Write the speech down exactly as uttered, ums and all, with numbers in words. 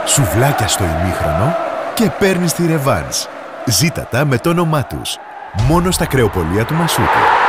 Σουβλάκια στο ημίχρονο και παίρνεις τη ρεβάνς. Ζήτα τα με το όνομά τους. Μόνο στα κρεοπολία του Μασούτη.